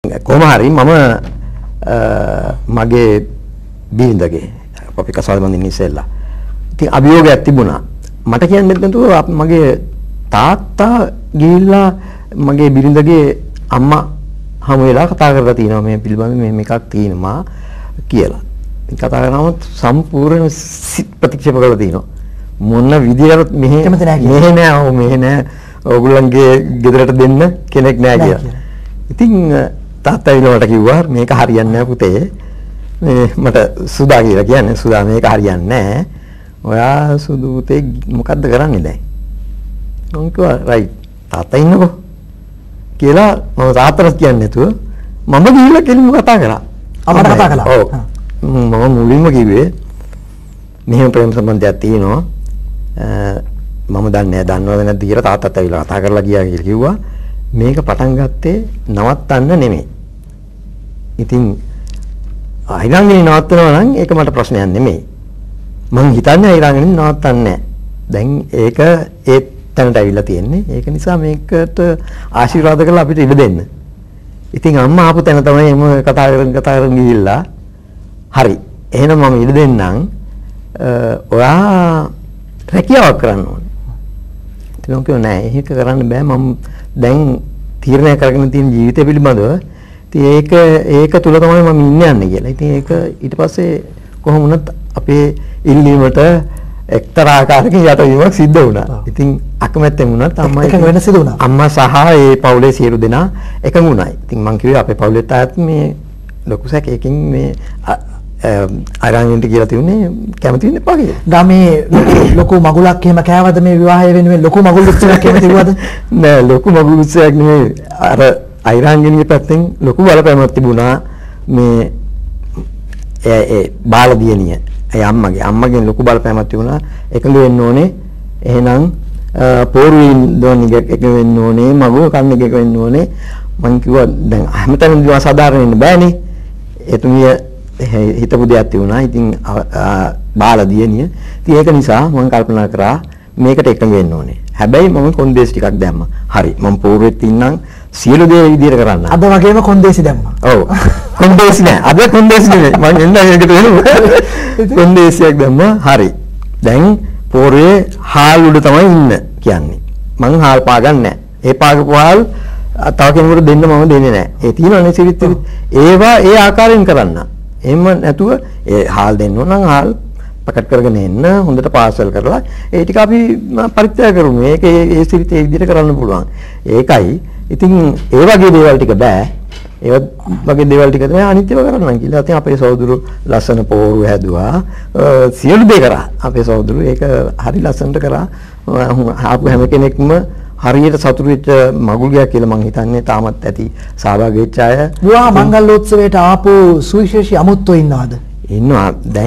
කොහොම හරි මම මගේ බිරිඳගේ අපි කසාද බඳින්න ඉස්සෙල්ලා ඉතින් අභියෝගයක් තිබුණා මට කියන්නේ නැතුව මගේ තාත්තා ගිහිල්ලා මගේ බිරිඳගේ අම්මා හමු වෙලා කතා කරලා තිනවා මේ පිළිබඳව මේ එකක් තියෙනවා කියලා. ඉතින් කතා කරනම සම්පූර්ණ ප්‍රතික්ෂේප කරලා තිනවා. මොන විදියට මෙහෙ නෑ ඕගොල්ලන්ගේ ගෙදරට දෙන්න කෙනෙක් නෑ කියලා. ඉතින් තාත්තා ඊළඟට කිව්වා මේක හරියන්නේ නැහැ පුතේ. මේ මට සුදා කියලා කියන්නේ සුදා මේක හරියන්නේ නැහැ. ඔයා සුදු පුතේ මොකද්ද කරන්නේ දැන්? මම කිව්වා රයිට් තාත්තා ඉන්නකෝ කියලා මම තාත්තට කියන්නේ නැතුව මම ගිහිල්ලා කෙලින්ම කතා කරා. අම්මට කතා කළා. ඔව්. මම මුලින්ම කිව්වේ මෙහෙම ප්‍රේම සම්බන්ධයක් තියෙනවා. මම දන්නේ නැහැ දන්නවද නැද්ද කියලා තාත්තත් ඇවිල්ලා කතා කරලා ගියා කියලා කිව්වා. මේක පටන් ගත්තේ නවත්තන්න නෙමෙයි. ඉතින් අයිරංගනේ නවත්තනවා නම් ඒක මට ප්‍රශ්නයක් නෙමෙයි. මං හිතන්නේ අයිරංගනේ නවත්තන්නේ නැහැ. දැන් ඒක ඒ තැනට ඇවිල්ලා තියෙන්නේ. ඒක නිසා මේකට ආශිර්වාද කරලා අපිට ඉඩ දෙන්න. ඉතින් අම්මා ආපු තැන තමයි එම කතා කරගෙන ගිහිල්ලා හරි. එහෙනම් මම ඉඩ දෙන්නම්. ඔයා රැකියාවක් කරන්න ඕනේ. ඉතින් මම කිව්වා නෑ ඒක කරන්න බෑ මම දැන් තීරණය කරගෙන තියෙන ජීවිතය පිළිබඳව ඉතින් ඒක තුල තමයි මම ඉන්නේ කියලා. ඉතින් ඒක ඊට පස්සේ කොහොම වුණත් අපේ ඉල්ලීමට එක්තරා ආකාරයකින් යටවීමක් සිද්ධ වුණා. ඉතින් අකමැත්තෙන් වුණත් අම්මා එක වෙන සිදු වුණා. අම්මා සහ ඒ පවුලේ සියලු දෙනා එකඟ වුණායි. ඉතින් මම කිව්වේ අපේ පවුලේ තාත් මේ ලොකු සැකයකින් මේ අරන්ගෙන්ට කියලා තියුනේ කැමති වෙන්න එපා කියලා. ගමේ ලොකු මගුලක් එහෙම කෑවද මේ විවාහය වෙනුවෙන් ලොකු මගුල් උත්සවයක් එහෙම තිබුණාද? නෑ ලොකු මගුල් උත්සවයක් නෙමෙයි. අර අයිරංගෙන්ගේ පැත්තෙන් ලොකු බලපෑමක් තිබුණා මේ ඒ බාලදියණිය. ඒ අම්මගෙන් ලොකු බලපෑමක් තිබුණා. එකඟ වෙන්න ඕනේ. එහෙනම් පෝරුවෙන් දෝනික එක වෙන්න ඕනේ. මගුල් කන්න එක වෙන්න ඕනේ. මං කිව්වා දැන් හැමතැනම දිවා සාධාරණ වෙන්න බෑනේ. එතුමිය හිතපු දෙයක් තිබුණා. ඉතින් බාලදියණිය. ඉතින් ඒක නිසා මම කල්පනා කරා මේකට එකඟ වෙන්න ඕනේ. හැබැයි මම කොන්දේසි ටිකක් දැම්මා. හරි. මම පෝරුවෙත් ඉන්නම් සියලු දේ විදියට කරන්න. අද වගේම කොන්දේසි දැම්මා. ඔව්. කොන්දේසි නෑ. අද කොන්දේසි නෙමෙයි. මම එන්න ඒකට වෙනවා. කොන්දේසියක් දැම්මා. හරි. දැන් පෝරුවේ හාල් උඩ තමයි ඉන්න කියන්නේ. මං හාල් පාගන්නේ නෑ. ඒ පාගපු හාල් තව කෙනෙකුට දෙන්න මම දෙන්නේ නෑ. ඒ තියෙනවනේ සිරිත් ඒවා ඒ ආකාරයෙන් කරන්න. එහෙම නැතුව ඒ හාල් දෙන්න ඕන නම් හාල් පැකට් කරගෙන එන්න හොඳට පාර්සල් කරලා ඒ ටික අපි පරිත්‍යාග කරමු. මේක ඒ සිරිත ඒ විදිහට කරන්න පුළුවන්. ඒකයි. ඉතින් ඒ වගේ දේවල් ටික බෑ. ඒ වගේ දේවල් ටික තමයි අනිත්‍යව කරන්න කියලා. ඉතින් අපේ සහෝදරු ලස්සන පෝරු හැදුවා. සියලු දේ කරා. අපේ සහෝදරු ඒක හරි ලස්සනට කරා. ආපු හැම කෙනෙක්ම හරියට සතුටු වෙච්ච මගුල්ගයක් කියලා මම හිතන්නේ තාමත් ඇති සහභාගී වෙච්ච අය. විවාහ මංගල්‍යෝත්සවයට ආපු සුවිශේෂී අමුත්තෝ ඉන්නවද? ඉන්නවා.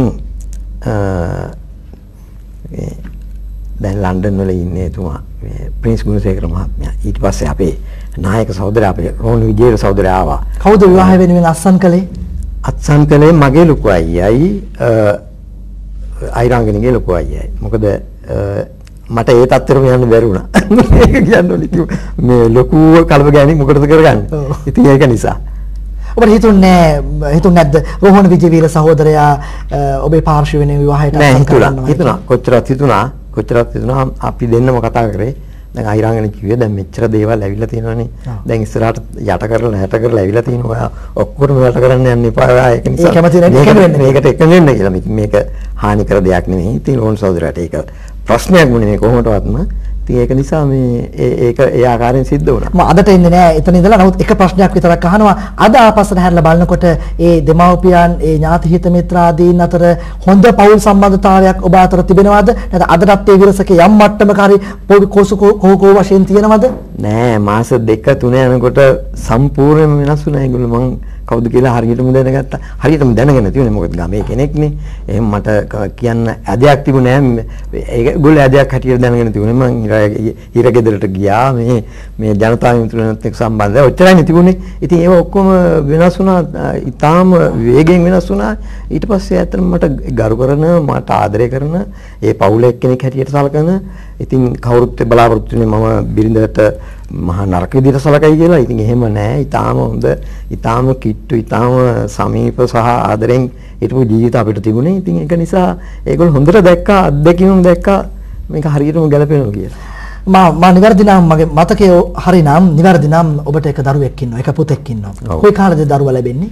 දැන් ලන්ඩන් වල ඉන්නේ එතුමා මේ ප්‍රින්ස් ගුණසේකර මහත්මයා. ඊට පස්සේ අපේ නායක සහෝදරයා අපේ රෝහණ විජේර සහෝදරයා ආවා. කවුද විවාහය වෙනුවෙන් අත්සන් කළේ? අත්සන් කළේ මගේ ලොකු අයියයි අයිරංගනගේ ලොකු අයියයි. මොකද මට ඒ තත්ත්වෙම යන්න බැරි වුණා. මේක කියන්න ඕනේ මේ ලොකු කලබ ගෑණි මොකටද කරගන්නේ? ඉතින් ඒක නිසා. ඔබට හිතුන්නේ නැද්ද රෝහණ විජේවීර සහෝදරයා ඔබේ පාර්ශවයෙන් විවාහයට අත්සන් කරනවා? කොච්චරත් හිතුණා අපි දෙන්නම කතා කරේ. දැන් අයිරංගන කිව්වේ දැන් මෙච්චර දේවල් ඇවිල්ලා තියෙනවනේ. දැන් ඉස්සරහට යට කරලා ඇවිල්ලා තියෙනවා. ඔයා ඔක්කොම යට කරන්න යන්න එපා. ඒක නිසා මේකට එකඟ වෙන්න කියලා. මේක හානි කර දෙයක් නෙමෙයි. ඉතින් රෝහණ සහෝදරයාට ඒක ප්‍රශ්නයක් නෙමෙයි මේ කොහොමදවත්ම. ඉතින් ඒක නිසා මේ ඒක ඒ ආකාරයෙන් සිද්ධ වුණා. මම අදට එන්නේ නෑ එතන ඉඳලා. නමුත් එක ප්‍රශ්නයක් විතරක් අහනවා. අද ආපස්සට හැරලා බලනකොට ඒ දෙමව්පියන් ඒ ඥාති හිත මිත්‍රාදීන් අතර හොඳ පෞල් සම්බන්ධතාවයක් ඔබ අතර තිබෙනවද? නැත්නම් අදටත් ඒ විරසක යම් මට්ටමක හරි කෝකෝ වශයෙන් තියෙනවද? නෑ මාස 2-3 යනකොට සම්පූර්ණයෙන්ම වෙනස් වුණා ඒගොල්ලෝ. මං කවුද කියලා හරියටම දැනගත්තා. හරියටම දැනගෙන තියෙන්නේ මොකද ගමේ කෙනෙක්නේ. එහෙනම් මට කියන්න ඇදයක් තිබුණේ නෑ. ඒගොල්ලෝ ඇදයක් හැටියට දැනගෙන තිබුණේ. මං හිරගෙදරට ගියා මේ ජනතා මිත්‍රයන්ත් එක්ක සම්බන්ධය ඔච්චරයි තිබුණේ. ඉතින් ඒව ඔක්කොම වෙනස් වුණා. ඊටාම වේගෙන් වෙනස් වුණා. ඊට පස්සේ ඇත්තටම මට ගරු කරන මට ආදරය කරන ඒ පවුලේ කෙනෙක් හැටියට සලකන ඉතින් කවුරුත් බලාපොරොත්තු වෙන්නේ මම බිරිඳට මහා නරක විදිහට සලකයි කියලා. ඉතින් එහෙම නෑ. ඊටාම හොඳ, ඊටාම කිට්ටු, ඊටාම සමීප සහ ආදරෙන් හිටපු ජීවිත අපිට තිබුණේ. ඉතින් ඒක නිසා ඒගොල්ලෝ හොඳට දැක්කා, අත්දැකීම් දැක්කා මේක හරියටම ගැලපෙනවා කියලා. මා නිවැරදි නම් මගේ මතකයේ හරි නම් නිවැරදි නම් ඔබට එක දරුවෙක් ඉන්නවා, එක පුතෙක් ඉන්නවා. කොයි කාලේද දරුවා ලැබෙන්නේ?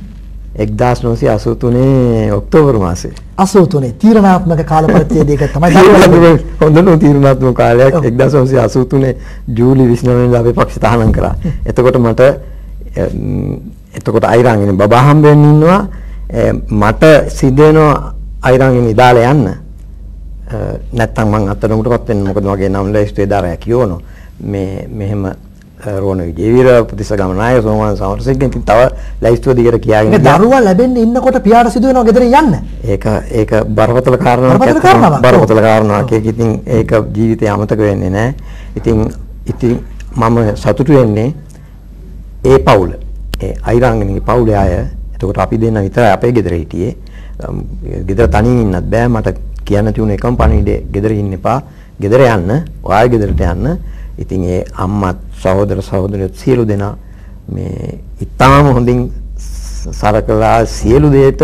1983 ඔක්තෝබර් මාසේ. 83 තීරණාත්මක කාල පරිච්ඡේදයක තමයි දරුවා ලැබෙන්නේ. හොඳ නෝ තීරණාත්මක කාලයක් 1983 ජූලි 29 වෙනිදා අපි පක්ෂ තහනම් කරා. එතකොට අයිරාංගනේ බබා හම්බෙන්න ඉන්නවා. මට සිද්ධ වෙනවා අයිරාංගනේ ඉදාලා යන්න. නැත්තම් මං අත්තරමුටපත් වෙන්න. මොකද මගේ නම් ලැයිස්තුවේ දාරයක් කියවනවා. මෙහෙම රෝණ විජේවීර ප්‍රතිසගමනාය සෝමන් සමරසිංහ ඉතින් තව ලැයිස්තුව දිගට කියාගෙන මේ දරුවා ලැබෙන්න ඉන්නකොට පියාට සිදු වෙනවා ගෙදර යන්න. ඒක බරපතල කාරණාවක්. ඉතින් ඒක ජීවිතේ අමතක වෙන්නේ නැහැ. ඉතින් මම සතුටු වෙන්නේ ඒ පවුල. ඒ අයිරාංගනගේ පවුලේ අය. එතකොට අපි දෙන්න විතරයි අපේ ගෙදර හිටියේ. ගෙදර තනියෙන් ඉන්නත් බෑ. මට කියන්න තියුණ එකම පණිවිඩේ ගෙදර ඉන්න එපා. ගෙදර යන්න. ඔයාගේ ගෙදරට යන්න. ඉතින් ඒ අම්මත් සහෝදර සහෝදරියොත් සියලු දෙනා මේ ඉතාම හොඳින් සලකලා සියලු දේට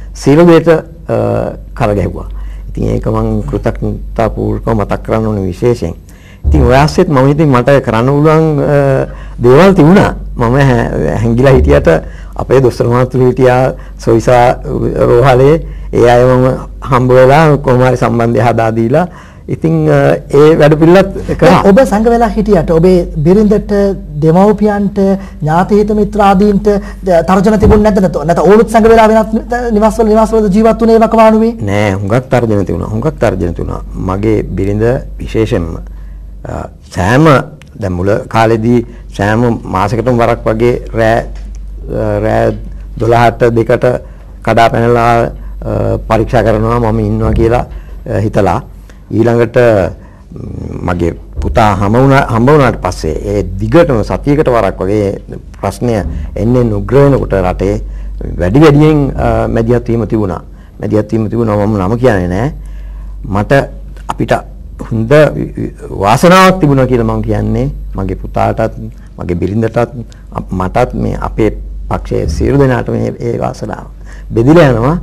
කරගැහුවා. ඉතින් ඒක මම කෘතඥතාපූර්වකව මතක් කරන්න ඕනේ විශේෂයෙන්. ඉතින් ඔය ආස්සෙත් මම ඉතින් මට කරන්න පුළුවන් දේවල් තිබුණා. මම හැංගිලා හිටියට අපේ දොස්තර මහතුරු හිටියා සොයිසා රෝහලේ. ඒ අය මම හම්බ වෙලා කොහොම හරි සම්බන්ධය හදා දීලා ඉතින් ඒ වැඩ පිළිලත් කරා. ඔබ සංග වෙලා හිටියට ඔබේ බිරිඳට දෙමව්පියන්ට ඥාති හිත මිත්‍ර ආදීන්ට තර්ජන තිබුණ නැද්ද? නැත්නම් ඕනුත් සංග වෙලා වෙනත් නිවාසවල ජීවත් වුණේ වකවානුවේ? නෑ, හුඟක් තර්ජන තිබුණා. මගේ බිරිඳ විශේෂයෙන්ම සෑම දැන් මුල කාලේදී සෑම මාසයකටම වරක් වගේ රෑ 12ට 2ට කඩා පැනලා පරීක්ෂා කරනවා මම ඉන්නවා කියලා හිතලා. ඊළඟට මගේ පුතා හම්බ වුණාට පස්සේ ඒ දිගටම සතියකට වරක් වගේ ප්‍රශ්නය එන්නේ උග්‍ර වෙනකොට රටේ වැඩියෙන් මැදිහත් වීම තිබුණා. මම නම කියන්නේ නැහැ. මට අපිට හොඳ වාසනාවක් තිබුණා කියලා මම කියන්නේ මගේ පුතාටත් මගේ බිරිඳටත් මටත් මේ අපේ පක්ෂයේ සියලු දෙනාට මේ ඒ වාසනාව බෙදිලා යනවා.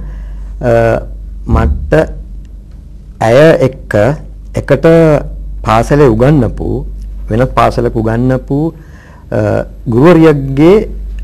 මට ඇය එකට පාසලේ උගන්වපු වෙනත් පාසලක උගන්වපු ගුරුවරියගේ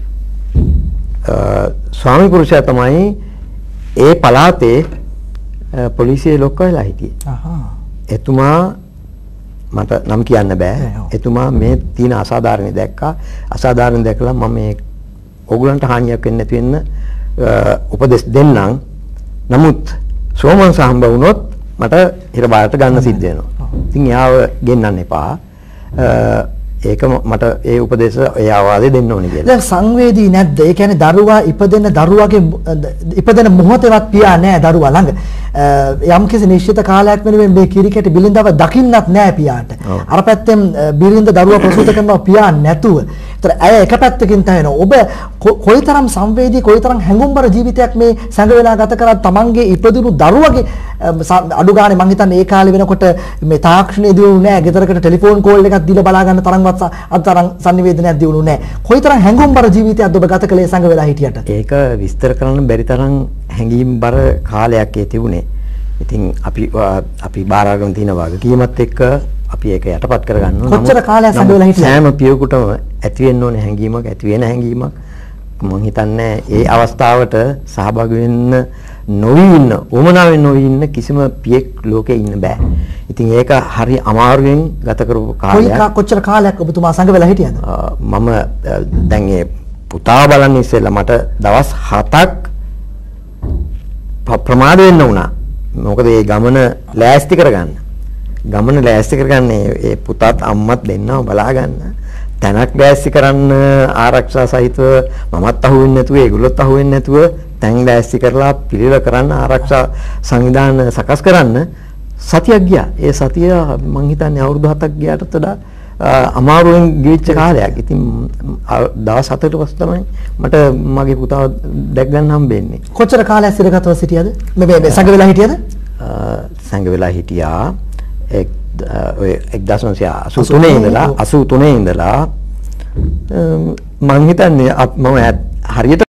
ස්වාමි පුරුෂයා තමයි ඒ පළාතේ පොලිසියේ ලොක්ක වෙලා හිටියේ. එතුමා මට නම් කියන්න බෑ. එතුමා මේ තියෙන අසාධාරණ දැක්කා. අසාධාරණ දැකලා මම මේ ඕගලන්ට හානියක් වෙන්නේ නැති වෙන්න උපදෙස් දෙන්නම්. නමුත් සෝමන් සහම්බ වුණොත් මට හිර බාරට ගන්න සිද්ධ වෙනවා. ඉතින් එයාව ගෙන්නන්න එපා. ඒක මට ඒ උපදේශ ඒ ආවාදේ දෙන්න ඕනේ කියලා. දැන් සංවේදී නැද්ද? ඒ කියන්නේ දරුවා දරුවාගේ ඉපදෙන මොහොතේවත් පියා නැහැ දරුවා ළඟ. යම්කිසි නිශ්චිත කාලයක් වෙනුවෙන් මේ කිරිකැටි බිලින්දව දකින්නත් නැහැ පියාට. අර පැත්තෙන් බිරිඳ දරුවා ප්‍රසූත කරනවා පියා නැතුව. ඒතර ඇය එක පැත්තකින් තහනවා. ඔබ කොයිතරම් සංවේදී කොයිතරම් හැඟුම්බර ජීවිතයක් මේ සංග වෙලා ගත කරා තමන්ගේ ඉපදුණු දරුවගේ අඩු ගානේ මං හිතන්නේ ඒ කාලේ වෙනකොට මේ තාක්ෂණය දියුණු නැහැ. ගෙදරකට ටෙලිෆෝන් කෝල් එකක් දීලා බලා ගන්න තරම්වත් අතරම් sannivedanayak දියුණු නැහැ. කොයිතරම් හැඟුම්බර ජීවිතයක්ද ඔබ ගත කළේ සංග වෙලා හිටියට? ඒක විස්තර කරන්න බැරි තරම් හැඟීම්බර කාලයක් ඒ තිබුණේ. ඉතින් අපි බාරගෙන තියෙන වගකීමත් එක්ක අපි ඒක යටපත් කරගන්න ඕන. කොච්චර කාලයක් සංග වෙලා හිටියද? සෑම පියකුටම ඇති වෙන්න ඕනේ හැඟීමක්, ඇති වෙන හැඟීමක්. මම හිතන්නේ ඒ අවස්ථාවට සහභාගී වෙන්න උමනාවෙන් නොවි ඉන්න කිසිම පියෙක් ලෝකේ ඉන්න බෑ. ඉතින් ඒක හරි අමාරුවෙන් ගත කරපු කාලයක්. කොච්චර කාලයක් ඔබතුමා සංග වෙලා හිටියද? මම දැන් ඒ පුතා බලන්න ඉස්සෙල්ලා මට දවස් 7ක් ප්‍රමාද වෙන්න වුණා. මොකද ඒ ගමන ලෑස්ති කරගන්න. ඒ පුතාත් අම්මත් දෙන්නව බලා ගන්න. තැනක් ලෑස්ති කරන්න ආරක්ෂා සහිතව මමත් අහුවෙන්නේ නැතුව ඒගොල්ලොත් අහුවෙන්නේ නැතුව තැන් ලෑස්ති කරලා පිළිවෙල කරන්න ආරක්ෂා සංවිධාන සකස් කරන්න සතියක් ගියා. ඒ සතිය මං හිතන්නේ අවුරුදු 7ක් ගියාට වඩා අමාරුවෙන් ගෙවිච්ච කාලයක්. ඉතින් දවස් 7කට පස්සේ තමයි මට මගේ පුතාව දැක් ගන්න හම්බෙන්නේ. කොච්චර කාලයක් සිරගතව සිටියද? මේ සංග වෙලා හිටියද? සංග වෙලා හිටියා. ඔය 1983 ඉඳලා 83 ඉඳලා මම හිතන්නේ මම හරියට